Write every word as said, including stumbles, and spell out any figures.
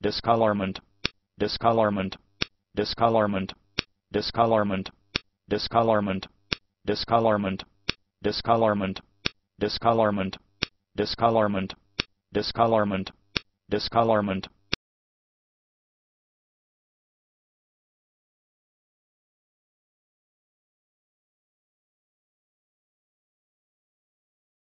discolorment, discolorment, discolorment, discolorment, discolorment, discolorment, discolorment, discolorment, discolorment, discolorment, discolorment,